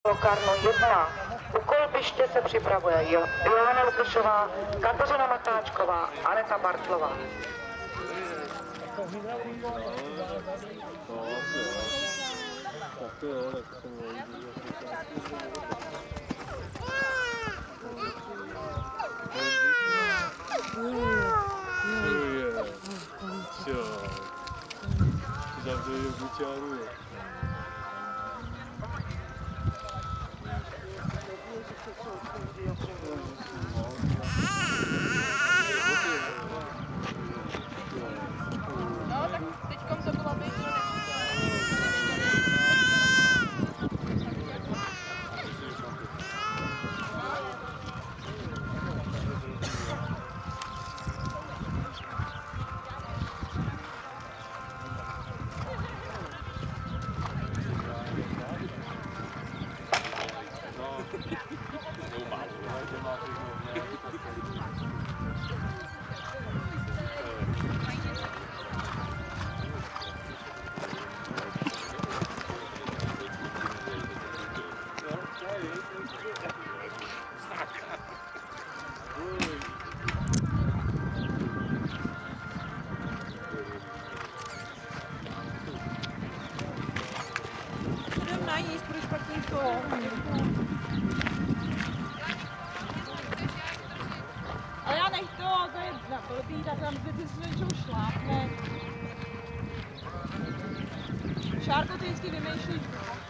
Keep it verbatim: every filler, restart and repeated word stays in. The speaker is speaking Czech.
Lokarno jedna. U kolbiště se připravuje jo, Johana Lukášová, Kateřina Matáčková, Aneta Bartlová. No, tak teďkom to bylo být, že jdem najíst, budeš pak mít to. Ale já nech to, to je na blbý, tak tam vždycky si něčeho šlápne. Šárko, ty vždycky vymýšlíš.